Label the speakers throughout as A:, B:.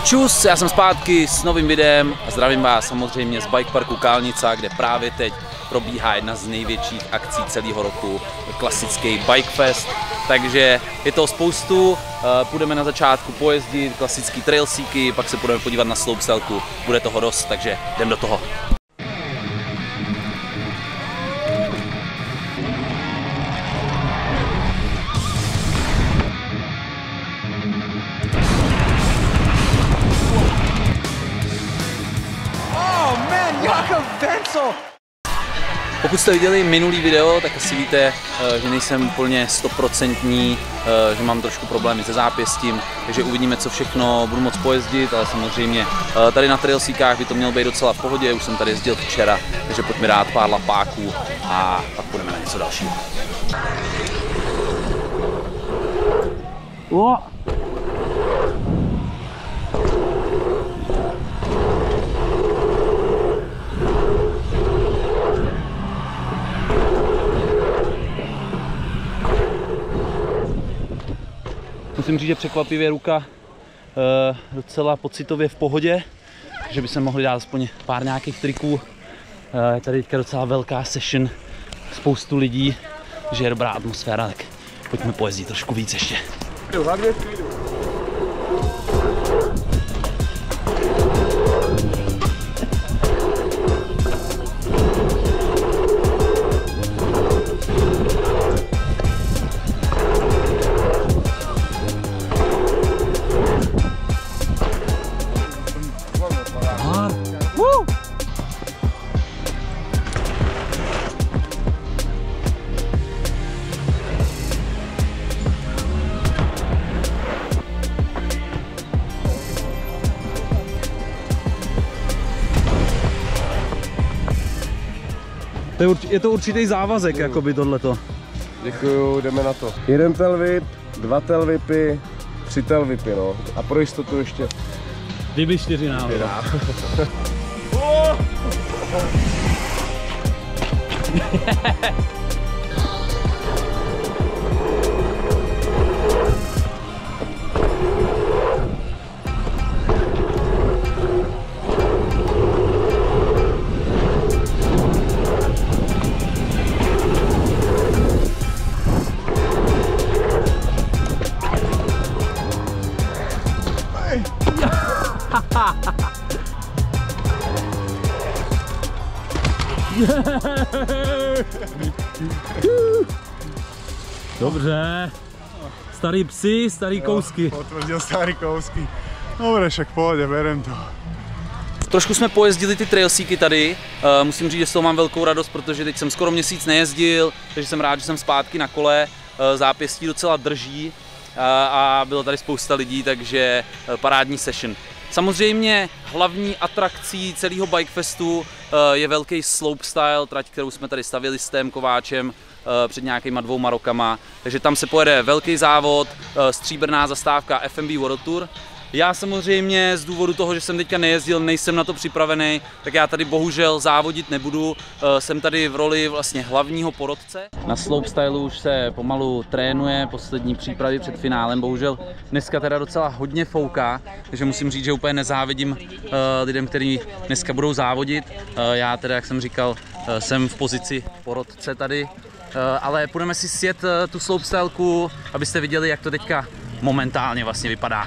A: Čus, já jsem zpátky s novým videem a zdravím vás samozřejmě z Bike Parku Kalnica, kde právě teď probíhá jedna z největších akcí celého roku, klasický Bike Fest. Takže je toho spoustu, půjdeme na začátku pojezdit, klasický trailsíky, pak se půjdeme podívat na slopestyleku, bude toho dost, takže jdem do toho. Pokud jste viděli minulý video, tak asi víte, že nejsem úplně 100%, že mám trošku problémy se zápěstím, takže uvidíme, co všechno budu moct pojezdit, ale samozřejmě tady na trailsíkách by to mělo být docela v pohodě, už jsem tady jezdil včera, takže pojďme dát pár lapáků a pak půjdeme na něco dalšího. Musím říct, že překvapivě ruka docela pocitově v pohodě, že by se mohli dát aspoň pár nějakých triků. Je tady teďka docela velká session, spoustu lidí, že je dobrá atmosféra, tak pojďme pojezdit trošku víc ještě. Je to určitý závazek, jakoby tohleto.
B: Děkuju, jdeme na to. 1 tailwhip, 2 tailwhipy, 3 tailwhipy, no. A pro jistotu ještě.
A: Kdyby 4 náhodou.
C: Dobře. Starý psi, starý kousky.
B: Potvrdil starý kousky. Dobre, však pohodě, berem to.
A: Trošku jsme pojezdili ty trailsíky tady, musím říct, že z toho mám velkou radost, protože teď jsem skoro měsíc nejezdil, takže jsem rád, že jsem zpátky na kole, zápěstí docela drží a bylo tady spousta lidí, takže parádní session. Samozřejmě hlavní atrakcí celého Bikefestu je velký slopestyle, trať, kterou jsme tady stavěli s Tém Kováčem před nějakýma 2 rokama, takže tam se pojede velký závod, stříbrná zastávka FMB World Tour. Já samozřejmě z důvodu toho, že jsem teďka nejezdil, nejsem na to připravený, tak já tady bohužel závodit nebudu. Jsem tady v roli vlastně hlavního porotce. Na slopestylu už se pomalu trénuje, poslední přípravy před finálem. Bohužel dneska teda docela hodně fouká, takže musím říct, že úplně nezávidím lidem, kteří dneska budou závodit. Já teda, jak jsem říkal, jsem v pozici porotce tady, ale půjdeme si sjet tu slopestyleku, abyste viděli, jak to teďka momentálně vlastně vypadá.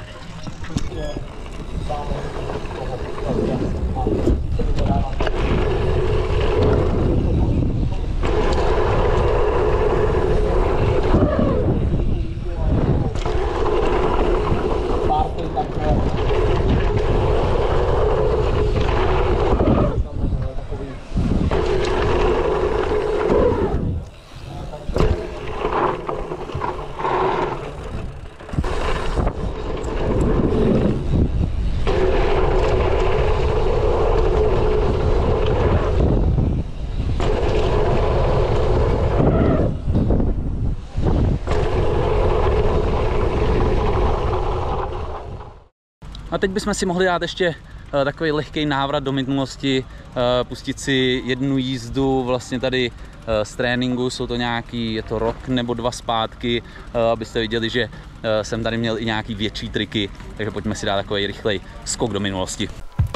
A: A teď bychom si mohli dát ještě takový lehký návrat do minulosti, pustit si jednu jízdu vlastně tady z tréninku, jsou to nějaký, je to rok nebo 2 zpátky, abyste viděli, že jsem tady měl i nějaký větší triky, takže pojďme si dát takový rychlej skok do minulosti.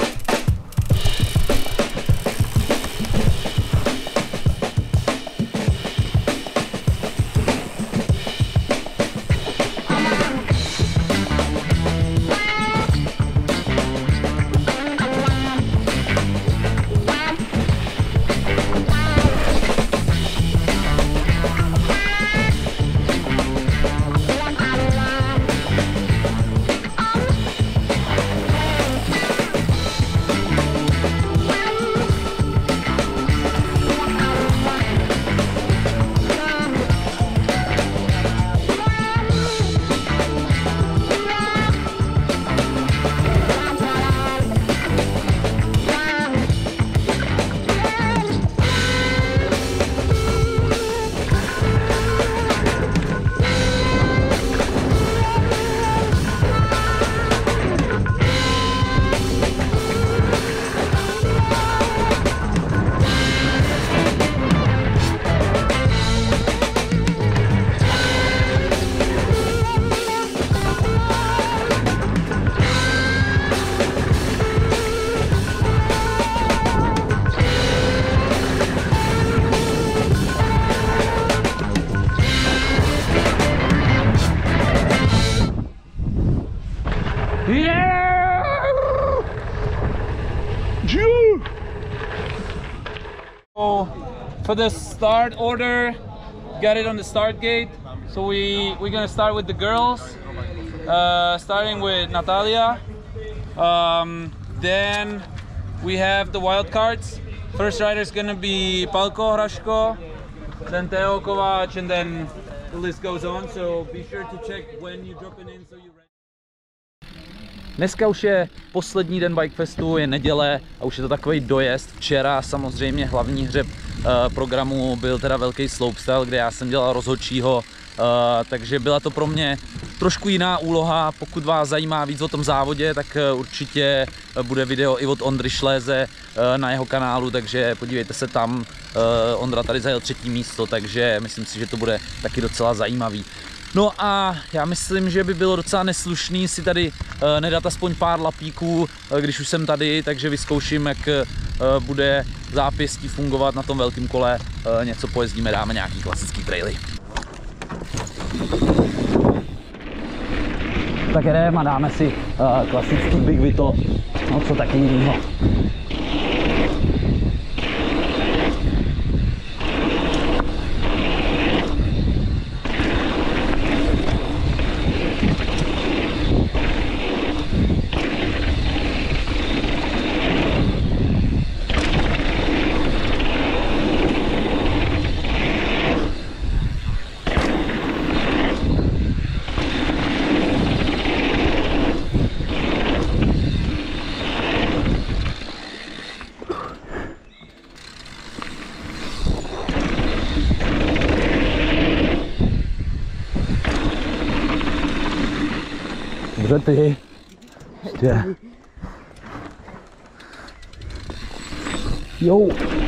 A: For the start order, got it on the start gate. So we're gonna start with the girls, starting with Natalia. Then we have the wild cards. First rider is gonna be Palko Hraško, then Teo Kovač, and then the list goes on. So be sure to check when you drop it in, so you're ready. Dneska už je poslední den Bike Festu, je neděle a už je to takový dojezd. Včera samozřejmě hlavní hřeb programu byl teda velký slopestyle, kde já jsem dělal rozhodčího, takže byla to pro mě trošku jiná úloha. Pokud vás zajímá víc o tom závodě, tak určitě bude video i od Ondry Šléze na jeho kanálu, takže podívejte se tam. Ondra tady zajel 3. místo, takže myslím si, že to bude taky docela zajímavý. No a já myslím, že by bylo docela neslušný si tady nedat aspoň pár lapíků, když už jsem tady, takže vyzkouším, jak bude zápěstí fungovat na tom velkém kole. Něco pojezdíme, dáme nějaký klasický traily. Tak jdeme a dáme si klasický Big Vito, no co taky jinýho. Dobře ty. Ještě. Jo.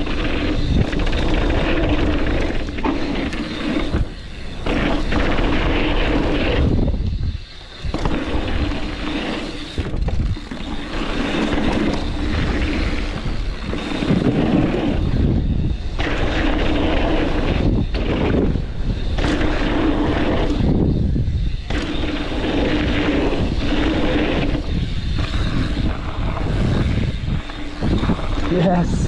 A: Yes.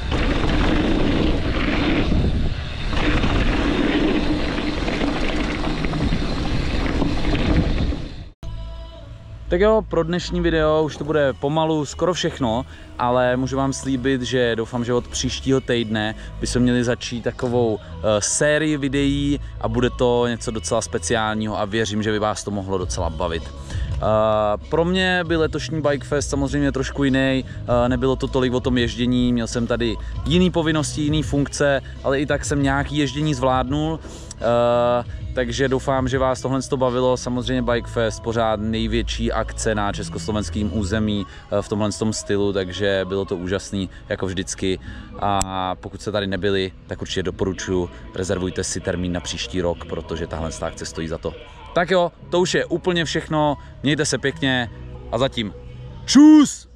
A: Tak jo, pro dnešní video už to bude pomalu skoro všechno, ale můžu vám slíbit, že doufám, že od příštího týdne by se měli začít takovou sérii videí a bude to něco docela speciálního a věřím, že by vás to mohlo docela bavit. Pro mě byl letošní Bike Fest samozřejmě trošku jiný, nebylo to tolik o tom ježdění, měl jsem tady jiný povinnosti, jiný funkce, ale i tak jsem nějaký ježdění zvládnul. Takže doufám, že vás tohle bavilo. Samozřejmě Bike Fest, pořád největší akce na československém území v tomhle stylu, takže bylo to úžasný, jako vždycky. A pokud jste tady nebyli, tak určitě doporučuji, rezervujte si termín na příští rok, protože tahle akce stojí za to. Tak jo, to už je úplně všechno, mějte se pěkně a zatím čus!